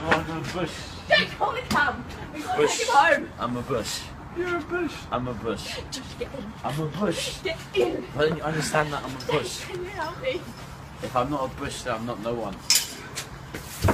I'm a bush. Don't call it Cam. We've got to Bush. take him home. I'm a bush. You're a bush. I'm a bush. Just get in. I'm a bush. Get in. Why don't you understand that I'm a bush? Can you help me? If I'm not a bush, then I'm not no one.